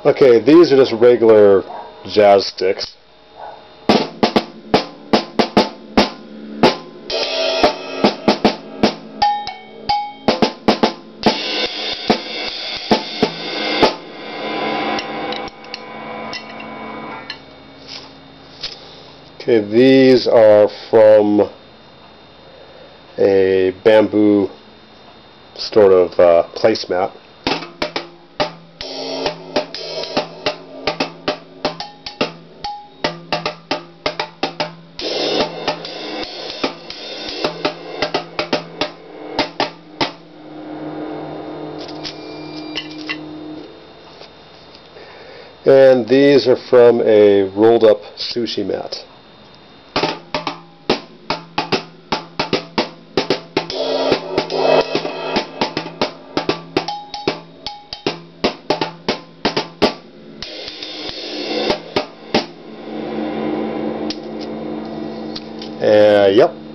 Okay, these are just regular jazz sticks. Okay, these are from a bamboo sort of placemat. And these are from a rolled up sushi mat. Yep.